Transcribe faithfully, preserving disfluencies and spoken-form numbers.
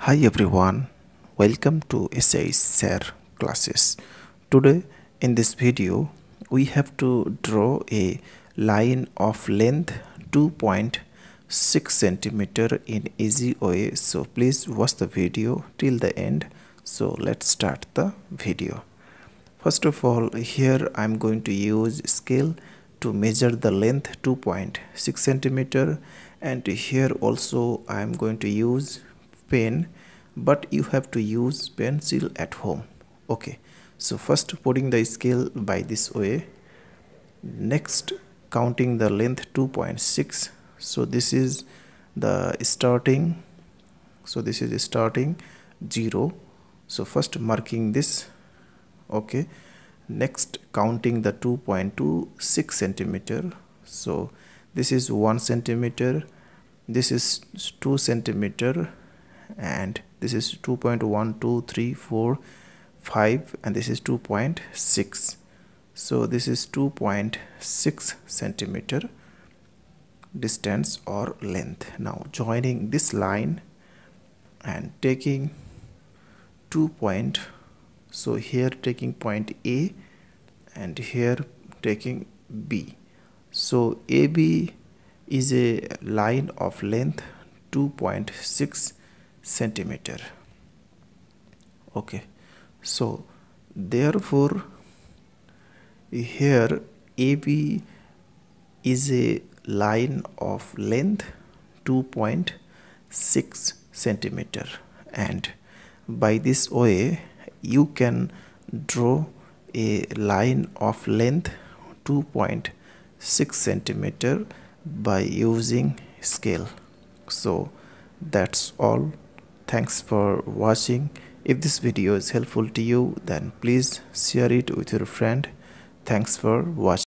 Hi everyone, welcome to S I Share classes. Today in this video we have to draw a line of length two point six centimeter in easy way. So please watch the video till the end. So let's start the video. First of all, here I am going to use scale to measure the length two point six centimeter, and here also I am going to use pen, but you have to use pencil at home. Okay, so first putting the scale by this way, next counting the length two point six. So this is the starting, so this is starting zero. So first marking this. Okay, next counting the two point two six centimeter. So this is one centimeter, this is two centimeter, and this is two point one two three four five, and this is two point six. So this is two point six centimeter distance or length. Now joining this line and taking two point, so here taking point A and here taking B. So A B is a line of length two point six centimeter. Okay, so therefore here A B is a line of length two point six centimeter, and by this way you can draw a line of length two point six centimeter by using scale. So that's all. Thanks for watching. If this video is helpful to you, then please share it with your friend. Thanks for watching.